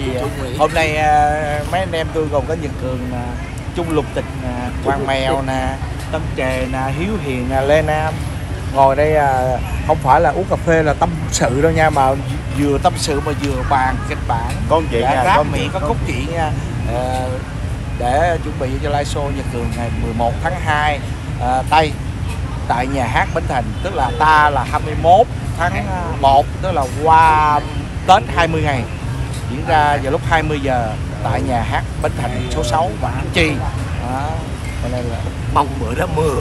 vì hôm nay mấy anh em tôi gồm có Nhật Cường, Trung Lục Tịch, Quang Mèo nè, Tâm Trề nè, Hiếu Hiền nè, Lê Nam ngồi đây không phải là uống cà phê là tâm sự đâu nha, mà vừa tâm sự mà vừa bàn kịch bản, con chuyện nha, ráp miệng có cốt truyện nha, để chuẩn bị cho live show Nhật Cường ngày 11 tháng 2 Tây tại nhà hát Bến Thành, tức là ta là 21 tháng 1, tức là qua Tết 20 ngày, diễn ra vào lúc 20 giờ tại nhà hát Bến Thành số 6 và Củ Chi. Cho nên là mong bữa đó mưa.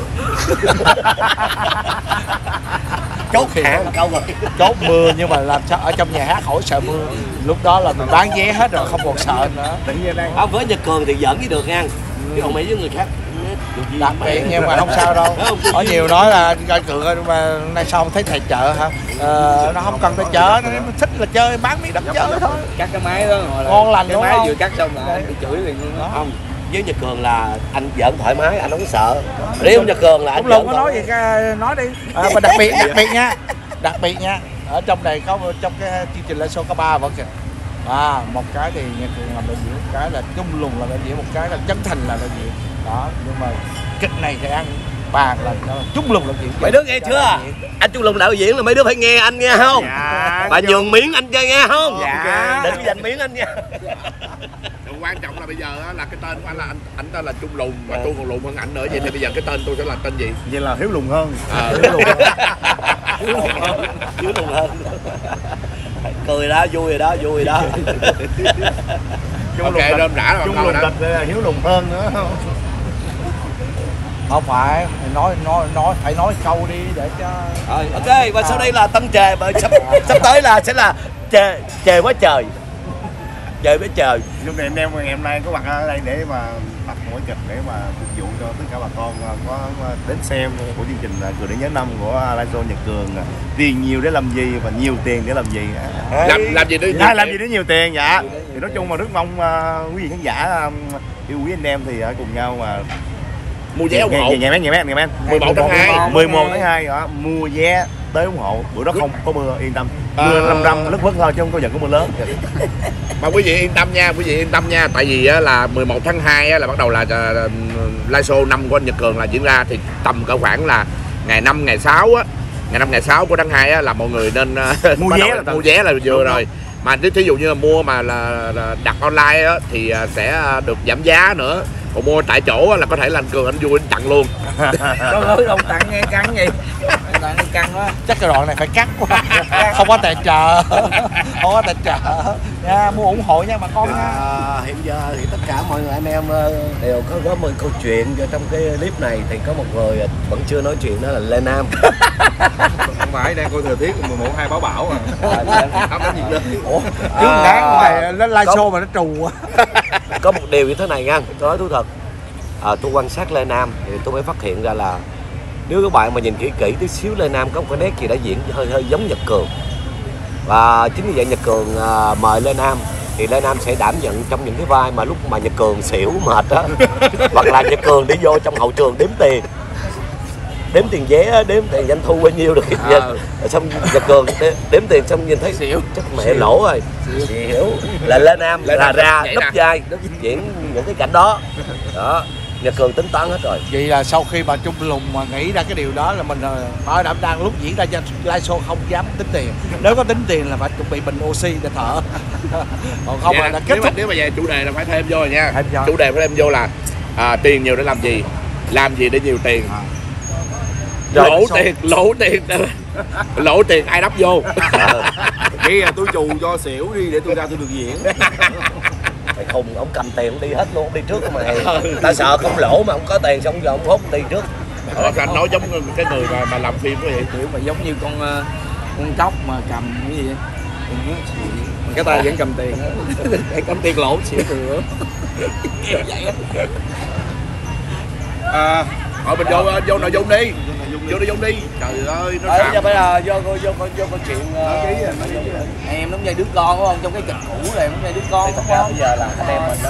Chốt hạn câu rồi. Chốt mưa, nhưng mà làm sao ở trong nhà hát khỏi sợ mưa, lúc đó là mình bán vé hết rồi, không còn sợ nữa. Với Nhật Cường thì giỡn với được nha, chứ không mấy với người khác đặc biệt, nhưng mà không sao đâu. Có nhiều nói là coi Cường mà nay sau thấy thầy chợ hả, nó không cần tới chợ, nó thích là chơi bán miếng đất chơi thôi. Cắt cái máy đó ngon lành cái đúng máy không? vừa cắt xong là bị chửi liền luôn đó. Không, với Nhật Cường là anh giỡn thoải mái, anh không có sợ. Nếu Nhật Cường là anh không có nói gì, nói đi. Và đặc biệt nha, ở trong này có trong cái chương trình live show có 3 vở kịch. Một cái thì Nhật Cường làm đạo diễn, một cái là Trung Lùng làm đạo diễn, một cái là Trấn Thành làm đạo diễn. Đó, nhưng mà kịch này thì ăn bàn là Trung Lùng đạo diễn. Mấy đứa nghe chưa? Anh Trung Lùng đạo diễn là mấy đứa phải nghe anh nghe không? Dạ. Bà nhường miếng anh chơi nghe không? Dạ. Đừng có dành miếng anh nha. Quan trọng là bây giờ là cái tên của anh là anh tên là Trung Lùng, mà tôi còn lùn hơn ảnh nữa, vậy thì bây giờ cái tên tôi sẽ là tên gì? Vậy là Hiếu Lùng hơn. Hiếu Lùng hơn. Cười đó, vui rồi đó, vui rồi đó. Ok, rơm rã rồi. Trung Lùng Tịch Hiếu Lùng hơn nữa. Không phải, phải nói câu đi để cho. Rồi, ok, và sau đây là Tân Trề, mà sắp tới là sẽ là Trề quá trời. Trời với trời. Lúc này anh em ngày hôm nay có mặt ở đây để mà tập một kịch để mà phục vụ cho tất cả bà con có đến xem của chương trình Cười Để Nhớ Năm của live show Nhật Cường. Tiền nhiều để làm gì và nhiều tiền để làm gì? Làm gì để làm gì để nhiều tiền? Dạ. Thì nói chung mà rất mong quý vị khán giả yêu quý anh em thì cùng nhau mà mua vé ủng hộ. Ngày mấy 11 tháng 2. 11 tháng 2 đó, mua vé tới ủng hộ. Bữa đó không có mưa, yên tâm. Mưa râm lất vất thôi chứ không có giật có mưa lớn. Mà quý vị yên tâm nha, tại vì là 11 tháng 2 là bắt đầu là live show năm của anh Nhật Cường là diễn ra, thì tầm cỡ khoảng là ngày 5 ngày 6 á, ngày 5 ngày 6 của tháng 2 là mọi người nên mua vé là vừa rồi. Mà thí dụ như là mua mà là đặt online á, thì sẽ được giảm giá nữa. Còn mua tại chỗ là có thể là anh Cường anh vui anh tặng luôn. Có lối ông tặng nghe căng gì? Tặng nghe căng quá. Chắc cái đoạn này phải cắt quá. Không có tài trợ. Không có tài trợ. Nha, mua ủng hộ nha bà con nha. Hiện giờ thì tất cả mọi người anh em đều có một câu chuyện trong cái clip này, thì có một người vẫn chưa nói chuyện, đó là Lê Nam. Không phải đang coi thời tiết 11 2 báo bão à. Không có gì lên. Ủa, chứ đáng này nó live show mà nó trù quá. Có một điều như thế này nha, tôi nói thú thật. Tôi quan sát Lê Nam thì tôi mới phát hiện ra là nếu các bạn mà nhìn kỹ tí xíu, Lê Nam có một cái nét gì đã diễn hơi giống Nhật Cường. Và chính vì vậy Nhật Cường mời Lê Nam thì Lê Nam sẽ đảm nhận trong những cái vai mà lúc mà Nhật Cường xỉu mệt á, hoặc là Nhật Cường đi vô trong hậu trường đếm tiền vé, đếm tiền doanh thu bao nhiêu được xong Nhật Cường đếm tiền xong nhìn thấy xỉu chắc mẹ lỗ rồi, xỉu là Lê Nam là ra đắp vai diễn những cái cảnh đó. Nhật Cường tính toán hết rồi. Vậy là sau khi mà Trung Lùng mà nghĩ ra cái điều đó là mình đang lúc diễn ra cho live show không dám tính tiền. Nếu có tính tiền là phải chuẩn bị bình oxy để thở. Còn không là kết thúc. Nếu mà về chủ đề là phải thêm vô rồi nha. Chủ đề phải thêm vô là tiền nhiều để làm gì để nhiều tiền. Lỗ tiền ai đắp vô. Nghĩ là tôi trù cho xỉu đi để tôi ra tôi được diễn. Mày khùng, ông cầm tiền ông đi hết luôn, ông đi trước mà ta sợ không lỗ mà ông có tiền xong giờ ông hút đi trước. Anh nói giống cái người mà làm phim có vậy, kiểu mà giống như con cóc mà cầm cái gì vậy? Mà cái tay vẫn cầm tiền, cầm tiền lỗ xỉu thừa. Thôi mình vô nội dung đi. Vô nội dung đi. Trời ơi, nó giờ bây giờ vô câu chuyện em giống như đứa con đúng không? Trong cái kịch cũ này giống như đứa con đúng không? Bây giờ là anh em mình nó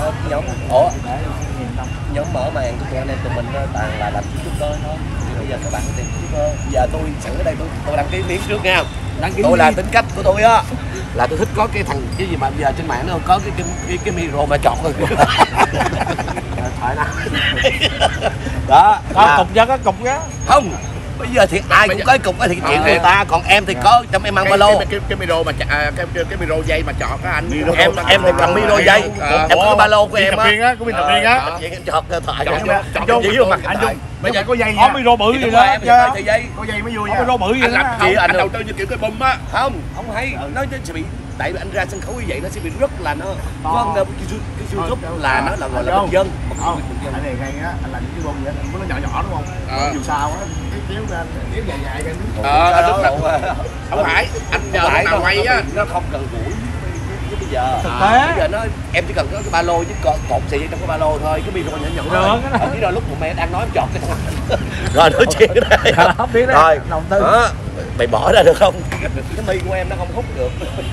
nhóm mở màn của tụi anh em tụi mình toàn là làm youtuber thôi. Bây giờ các bạn có tiền youtuber. Bây giờ tôi sẵn ở đây tôi đăng ký miếng trước nha. Tôi là tính cách của tôi á, là tôi thích có cái thằng cái gì mà bây giờ trên mạng nó có cái micro mà chọt thôi. Thoại nào. Đó. Có cục ra, có cục ra. Không. Bây giờ thì ai cũng có cục thì chuyện người ta, còn em thì có trong em mang ba lô. Cái micro mà cái micro dây mà chọt á anh. Em thì cầm micro dây. Em có cái ba lô của em á. Có biên tập viên á. Chuyện em chọt thoại. Anh Trung, anh Trung. bây giờ có dây Có nha. micro bự gì đó. Thì dây. Có dây mới vui Có nha. micro bự gì Anh đó. làm gì anh đầu tư như kiểu cái bum á. Không hay. Nó sẽ bị, tại vì anh ra sân khấu như vậy nó sẽ bị rất là nó có cái YouTube là nó là gọi là bình dân. Không, anh này hay á, anh làm những cái bông vậy, nó nhỏ nhỏ đúng không? Dù sao á, cái kéo ra, kéo dài dài ra. Lúc nào Không phải, anh nhờ lúc nào quay á. nó không cần gũi với bây giờ. Thực tế. Bây giờ nó em chỉ cần có cái ba lô với cột xì trong cái ba lô thôi, cái micro nhỏ nhỏ thôi. Chỉ rồi lúc một mẹ đang nói em chọt cái thằng rồi nói chuyện đây. Không biết đó. Rồi Đầu tư. đó, mày bỏ ra được không? Cái mi của em nó không hút được.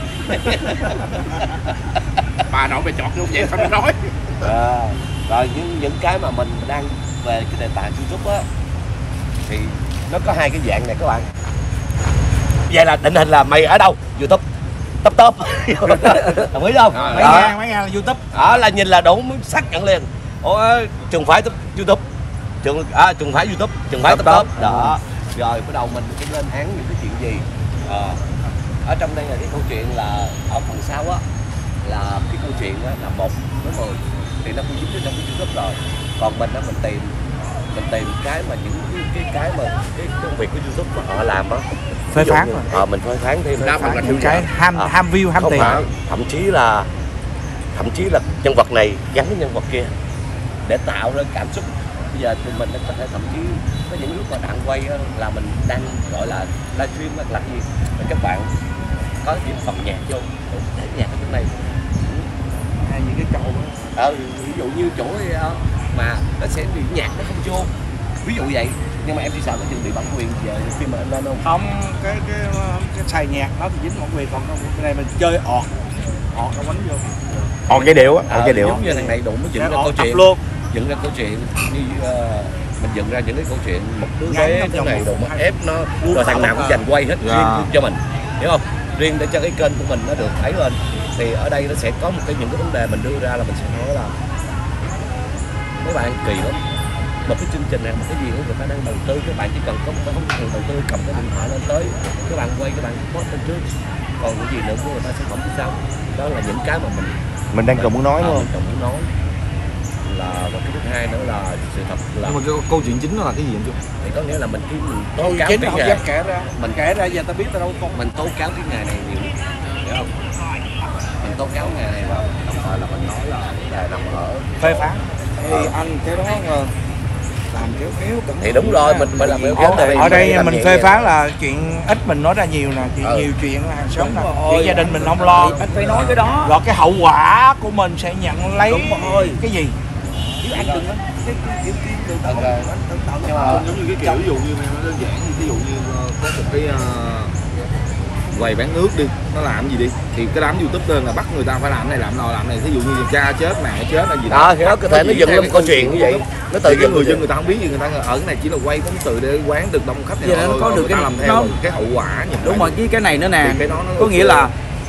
Bà nội mày chọt luôn vậy sao nó nói. Rồi những cái mà mình đang về cái đề tài YouTube á thì nó có hai cái dạng này các bạn. Vậy là định hình là mày ở đâu? YouTube top đồng ý không? Mấy ngàn là YouTube. Đó là nhìn là đủ xác nhận liền. Trường phái YouTube, trường phái YouTube, trường phái top đó. Rồi bắt đầu mình sẽ lên án những cái chuyện gì. Ở trong đây là cái câu chuyện là ở phần sau á là cái câu chuyện á là 1 đến 10 thì nó cũng dính vô trong cái YouTube rồi. Còn mình á mình tìm cái mà những cái mà cái công việc của YouTube mà họ làm á Phê phán rồi. mình phê phán thêm Những cái ham view, ham không tiền. phải, thậm chí là nhân vật này gắn với nhân vật kia để tạo ra cảm xúc. Bây giờ tụi mình có thể thậm chí có những lúc mà đang quay là mình đang gọi là livestream hoặc là gì mà các bạn có những phần nhạc vô để nhạc ở bên này Hay những cái chỗ ví dụ như chỗ mà nó sẽ bị nhạc nó không vô, ví dụ vậy. Nhưng mà em chỉ sợ có chừng bị bản quyền về khi mà lên không? Không, cái xài nhạc nó thì dính bản quyền, còn cái này mình chơi ọt nó quánh vô. Còn cái điệu á, còn cái điệu. Giống như thằng này đụng mới dựng ra câu chuyện luôn. Dựng ra câu chuyện như mình dựng ra những cái câu chuyện một đứa bé cái này đụng nó ép nó rồi thằng nào cũng dành quay hết riêng cho mình, hiểu không? Riêng để cho cái kênh của mình nó được thấy lên. Thì ở đây nó sẽ có những cái vấn đề mình đưa ra là mình sẽ nói là mấy bạn kỳ lắm, một cái chương trình này, một cái gì đó người ta đang đầu tư, các bạn chỉ cần có một cái không đầu tư cầm cái điện thoại lên tới các bạn quay, các bạn post lên trước, còn cái gì nữa của người ta sẽ không biết sao. Đó là những cái mà Mình đang cần muốn nói đúng không? mình cần muốn nói là. Và cái thứ hai nữa là sự thật là Nhưng mà cái câu chuyện chính nó là cái gì anh Trung? thì có nghĩa là mình tố Tôi cáo chính cái không nghề, dám kể ra. Mình kể ra giờ ta biết tao đâu con. mình tố cáo cái nghề này nhiều, hiểu không? Mình tố cáo nghề này và đồng thời là mình nói là nghề nằm ở Phê phán. Thì anh cái đó làm kéo cẩn thì đúng rồi, mình phải làm ở đây mình phê phán là chuyện ít mình nói ra nhiều nè, chuyện nhiều chuyện là hàng xóm nè, chuyện gia đình mình không lo, Anh phải nói cái đó. rồi cái hậu quả của mình sẽ nhận lấy cái gì. anh đừng có cái kiểu từ từ Nhưng mà giống như cái kiểu ví dụ như nó đơn giản như ví dụ như có một cái quầy bán nước đi, nó làm gì đi thì cái đám YouTuber là bắt người ta phải làm này làm nọ làm này, ví dụ như cha chết mẹ chết hay gì đó thì nó có thể nó dựng lên một câu chuyện như vậy, nó từ từ cái người dân người ta không biết gì, người ta ở cái này chỉ là quay phóng sự để quán được đông khách này nó có được cái làm theo cái hậu quả như đúng rồi. Cái này nữa nè, cái đó nó có nghĩa là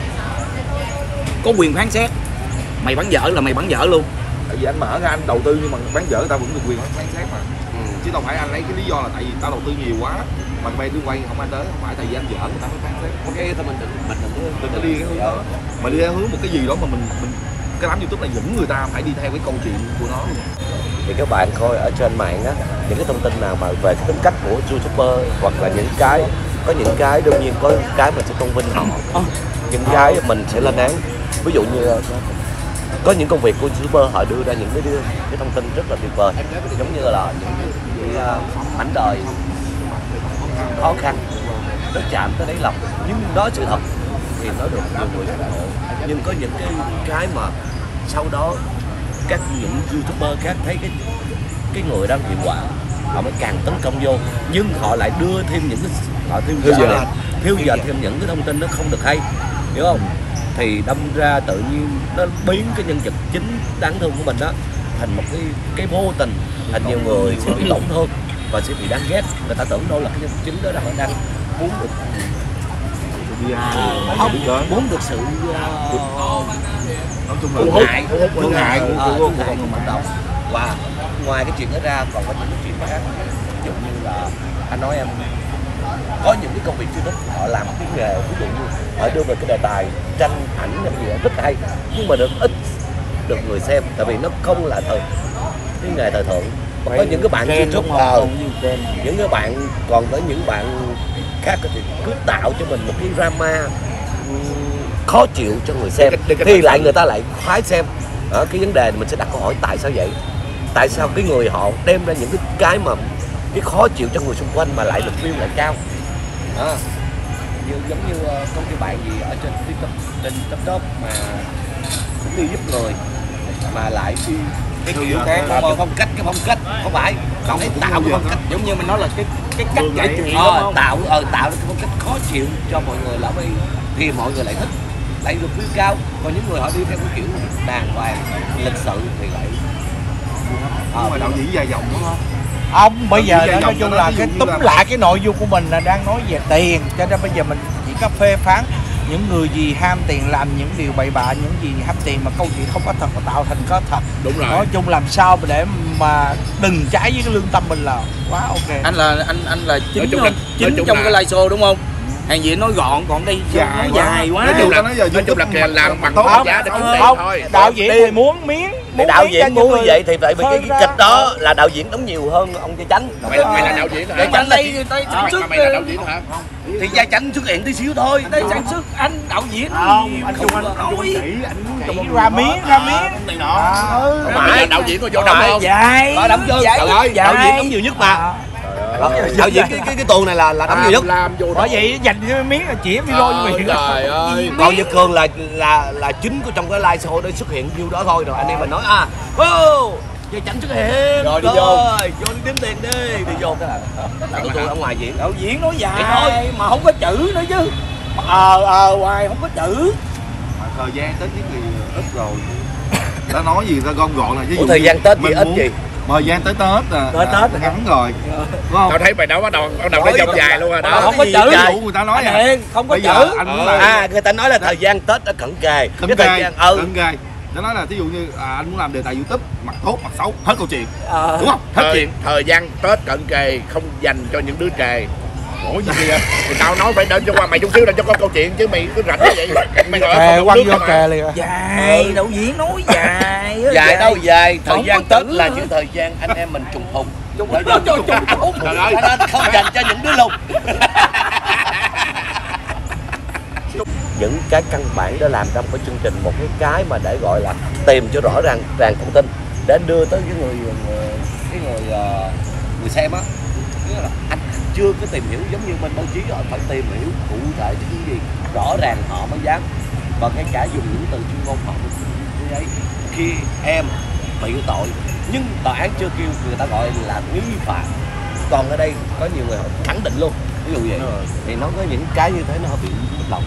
có quyền phán xét, mày bắn dở là mày bắn dở luôn. tại vì anh mở ra anh đầu tư nhưng mà bán dở người ta vẫn được quyền phán xét mà. Chứ đâu phải anh lấy cái lý do là tại vì tao đầu tư nhiều quá mà mày đi quay không ai tới, không phải tại vì anh dở người ta mới phán xét. ok thì mình Đừng có đi cái hướng đó, mà đi theo hướng một cái gì đó mà mình cái đám YouTube này dẫn người ta phải đi theo cái câu chuyện của nó luôn. thì các bạn coi ở trên mạng á, những cái thông tin nào mà về cái tính cách của YouTuber hoặc là những cái có những cái đương nhiên có cái mình sẽ tôn vinh họ, những cái mình sẽ lên án. Ví dụ như có những công việc của YouTuber họ đưa ra những cái thông tin rất là tuyệt vời, giống như là những cái mảnh đời khó khăn, nó chạm tới đáy lòng nhưng đó sự thật thì nó được nhiều người ủng hộ. Nhưng có những cái mà sau đó các những YouTuber khác thấy cái người đang hiệu quả họ mới càng tấn công vô, nhưng họ lại đưa thêm những cái họ thiêu dệt thêm những cái thông tin nó không được hay, hiểu không? Thì đâm ra tự nhiên nó biến cái nhân vật chính đáng thương của mình đó thành một cái vô tình, thành nhiều người sẽ bị tổn thương và sẽ bị đáng ghét. Người ta tưởng đâu là cái nhân vật chính đó là họ đang muốn được đi hai không biết đến. muốn được sự Nói chung là thương hại thương hại của cộng đồng. Và ngoài cái chuyện đó ra còn có những cái chuyện khác, ví dụ như là anh nói em có những cái công việc YouTube họ làm cái nghề, ví dụ như họ đưa về cái đề tài tranh ảnh hay gì đó rất hay, nhưng mà được ít được người xem, tại vì nó không là cái nghề thời thượng. Còn có những cái bạn YouTube những cái bạn, còn có những bạn khác thì cứ tạo cho mình một cái drama khó chịu cho người xem, thì lại người ta lại khoái xem. Ở cái vấn đề mình sẽ đặt câu hỏi tại sao vậy, tại sao cái người họ đem ra những cái mà cái khó chịu cho người xung quanh mà lại được view lại cao. Giống như có cái bạn gì ở trên TikTok mà cũng đi giúp người mà lại đi cái kiểu cái phong cách không phải không phải tạo cái phong cách, giống như mình nói là cái cách giải truyền tạo cái phong cách khó chịu cho mọi người là thì mọi người lại thích, lại được view cao. Còn những người họ đi theo cái kiểu đàng hoàng lịch sự thì lại mà đạo diễn dài dòng đúng không? Ông bây giờ nói chung là cái túm lại cái nội dung của mình là đang nói về tiền, cho nên bây giờ mình chỉ có phê phán những người gì ham tiền làm những điều bậy bạ, những gì ham tiền mà câu chuyện không có thật mà tạo thành có thật. Đúng rồi. Nói chung làm sao để mà đừng trái với cái lương tâm mình là quá ok. Anh là chính trong cái live show đúng không? Hàng gì nói gọn, còn đây nó dài quá. Nói chung là làm bằng giá để kiếm tiền thôi. Đạo diễn thì muốn miếng, đạo diễn muốn như vậy thì tại vì cái kịch đó là đạo diễn đóng nhiều hơn ông Gia Chánh. Mày là đạo diễn hả? Gia Chánh đây Mày là đạo diễn hả? Thì Gia Chánh xuất hiện tí xíu thôi. đây sản xuất anh đạo diễn Không, anh Trung chỉ ra miếng này nọ. Mày là đạo diễn có vô đóng không? Dài. Có đóng chưa? Đạo diễn đóng nhiều nhất mà. Đạo diễn cái tuần này là đóng nhiều nhất. Làm vô bởi vậy dành cái miếng là chỉ video như vậy. Trời ơi. Còn Nhật Cường là chính của trong cái live show để xuất hiện view đó thôi, rồi anh em mình nói Gia Chánh xuất hiện rồi đi vô đi đếm tiền đi vô cái là tôi ở ngoài diễn. Đạo diễn nói dài thôi mà không có chữ nữa chứ. Hoài không có chữ. Mà thời gian Tết với người ít rồi. Ta nói gì ta gom gọn là chứ. Thời gian Tết gì ít gì? Thời gian tới Tết Tết ngắn rồi. Đúng không? Tao thấy mày đó bắt đầu nó dòng dài luôn rồi đó. Không có chữ. Người ta nói không có bây giờ chữ. anh muốn làm Người ta nói là thời gian Tết đã cận kề. cận kề. Nó nói là thí dụ như anh muốn làm đề tài YouTube, mặt tốt mặt xấu hết câu chuyện, đúng không? Hết chuyện. Thời gian Tết cận kề không dành cho những đứa trề. Ủa gì vậy? Thì tao nói phải đến cho qua mày chút xíu để cho có câu chuyện chứ mày cứ rảnh như vậy. Mày ngồi quăng vô kè liền. Dài, đạo diễn nói dài. Dài đâu dài, thời gian Tết là những thời gian anh em mình trùng thùng. Trời ơi, không dành cho những đứa lùn. Những cái căn bản để làm trong cái chương trình một cái mà để gọi là tìm cho rõ ràng thông tin để đưa tới cái người xem á. Là anh chưa có tìm hiểu giống như bên báo chí, họ phải tìm hiểu cụ thể cái gì rõ ràng họ mới dám, và ngay cả dùng những từ chuyên môn họ như đấy. Khi em bị tội nhưng tòa án chưa kêu, người ta gọi là nghi phạm, còn ở đây có nhiều người họ khẳng định luôn, ví dụ vậy thì nó có những cái như thế nó bị mất lòng.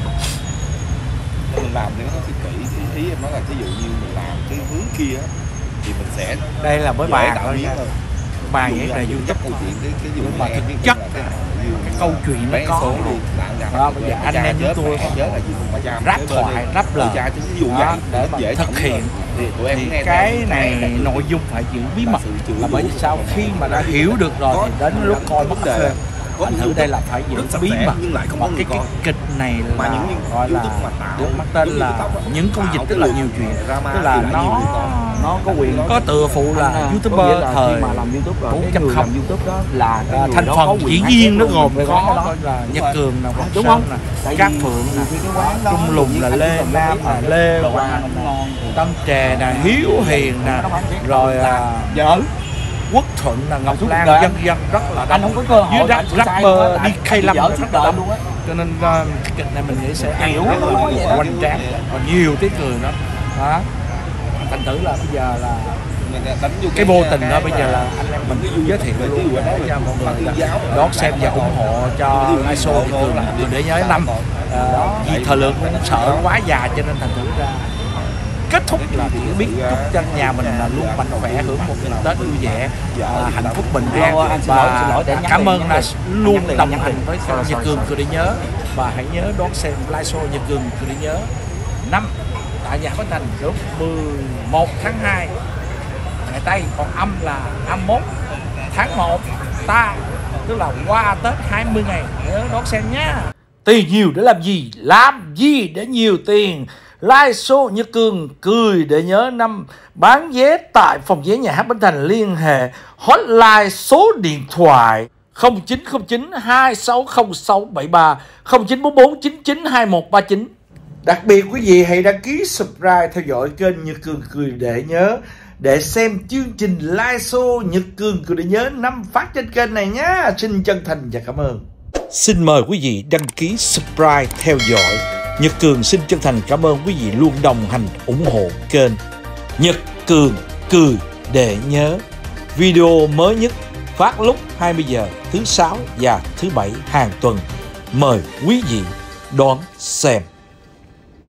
Mình làm thì nó kỹ, ý em nói là ví dụ như mình làm cái hướng kia thì mình sẽ đây là mới bàn thôi nha. Bàn vậy là YouTube câu chuyện cái gì mà thực chất cái câu chuyện nó có đó. Bây giờ anh em chúng tôi rap thoại rap lời để thực hiện thì cái này nội dung phải giữ bí mật, là bởi vì sao khi mà đã hiểu được rồi thì đến lúc coi mất phê. Anh thử đây là phải giữ bí mật. Và cái kịch này là gọi là được mang tên là những con vịt, tức là nhiều chuyện, tức là nó có quyền có tựa phụ là YouTuber thời 4.0 là thành phần dĩ nhiên nó gồm có là Nhật Cường nè, đúng không, Cát Phượng nè, Trung Lùng là Lê Nam là Lê Hoàng, Tâm Trè nè, Hiếu Hiền nè, rồi vợ Quốc Thuận là Ngọc Lan, dân rất là anh không có cơ hội với rapper DK5 rất là đông, cho nên cái kịch này mình nghĩ sẽ ăn hoành tráng và nhiều tiếng cười đó. Thành thử là bây giờ là cái vô tình đó, bây giờ là anh em mình giới thiệu luôn để cho mọi người đón xem và ủng hộ cho live show Cường để nhớ năm. Vì thời lượng cũng sợ quá dài cho nên thành thử ra kết thúc là chỉ biết chúc cho nhà mình là luôn mạnh khỏe, hưởng một ngày Tết vui vẻ, hạnh phúc bình an. Và cảm ơn là luôn đồng hành với Nhật Cường Cười Để Nhớ. Và hãy nhớ đón xem live show Nhật Cường Cười Để Nhớ năm tại nhà Bến Thành lúc 11 tháng 2 ngày Tây, còn âm là 21 tháng 1 ta, tức là qua Tết 20 ngày, nhớ đón xem nhá. Tiền nhiều để làm gì? Làm gì để nhiều tiền? Live show Nhật Cường Cười Để Nhớ năm, bán vé tại phòng vé nhà hát Bến Thành. Liên hệ hotline số điện thoại 0909 260673 0944 992139. Đặc biệt quý vị hãy đăng ký subscribe theo dõi kênh Nhật Cường Cười Để Nhớ để xem chương trình live show Nhật Cường Cười Để Nhớ năm phát trên kênh này nhé. Xin chân thành và cảm ơn. Xin mời quý vị đăng ký subscribe theo dõi. Nhật Cường xin chân thành cảm ơn quý vị luôn đồng hành ủng hộ kênh Nhật Cường Cười Để Nhớ. Video mới nhất phát lúc 20 giờ thứ 6 và thứ 7 hàng tuần. Mời quý vị đón xem.